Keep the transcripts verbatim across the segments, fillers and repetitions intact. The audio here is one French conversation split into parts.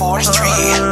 Forestry.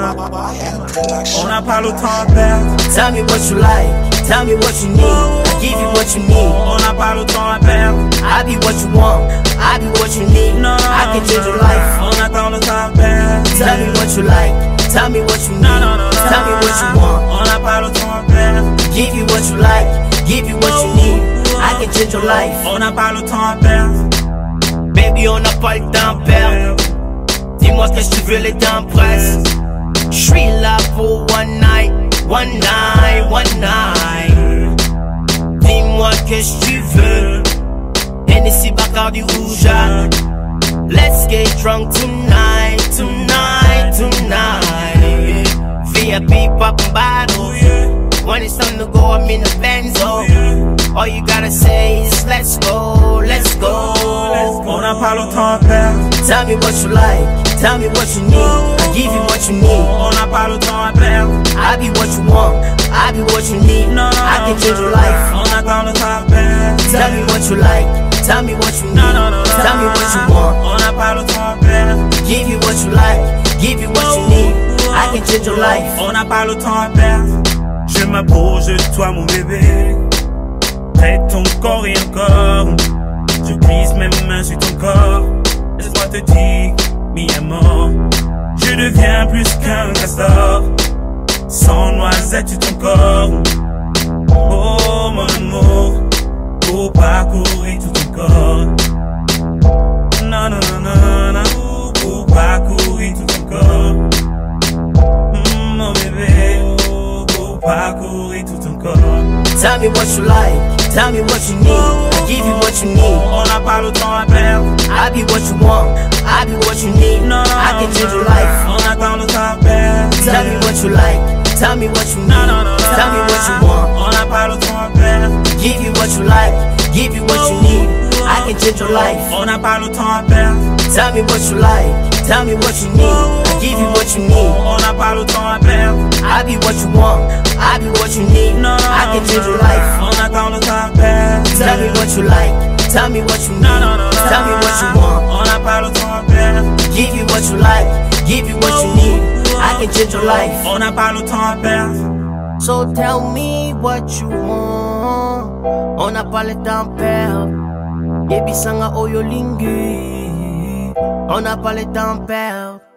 On n'a pas le temps à perdre. Tell me what you like, tell me what you need, I give you what you need. On n'a pas le temps à perdre. I be what you want, I be what you need. No, I can change your life. On attend le temps à perdre. Tell me what you like, tell me what you need, No, no, no, no. tell me what you want. On n'a pas le temps à perdre. Give you what you like, give you what you need. I can change your life. On n'a pas le temps à perdre. Baby, on n'a pas le temps à perdre. Dis-moi qu'est-ce que tu veux, les temps pressent. J'suis là pour one night, one night, one night. Dis-moi qu'est-ce que tu veux. Hennessy, Bacardi, Rouge. Let's get drunk tonight, tonight, tonight. V I P poppin' bottles. When it's time to go, I'm in the Benzo. All you gotta say is let's go, let's go. On n'a pas le temps à perdre. Tell me what you like, tell me what you need, I give you what you need. On n'a pas le temps à perdre. I be what you want, I be what you need. I can change your life. On attend le temps à perdre. Tell me what you like, tell me what you need, tell me what you want. On n'a pas le temps à perdre. Give you what you like, give you what you need. I can change your life. On n'a pas le temps à perdre. Je m'approche de toi mon bébé, près de ton corps et encore. Je glisse mes mains sur ton corps. Laisse-moi te dire, mi amor. Je deviens plus qu'un castor, sans noisette sur ton corps. Oh mon amour, pour parcourir tout ton corps. Non, non, non, non, non, pour parcourir tout ton corps. Mm, mon bébé, pour parcourir tout ton corps. Tell me what you like, tell me what you need, I give you what you need. On n'a pas le temps à perdre. I be what you want, I be what you need. I can change your life. On attend le temps à perdre. Tell me what you like, tell me what you need, tell me what you want. On n'a pas le temps à perdre. Give you what you like, give you what you need. I can change your life. On n'a pas le temps à perdre. Tell me what you like, tell me what you need, I give you what you need. On n'a pas le temps à perdre. I be what you want, I be what you need. I can change your life. On attend le temps à perdre. Tell me what you like, tell me what you need, tell me what you want. On n'a pas le temps à perdre. Give you what you like, give you what you need. I can change your life. On n'a pas le temps à perdre. So tell me what you want. On n'a pas le temps à perdre. Yebi sanga oyo lingi. On n'a pas le temps à perdre.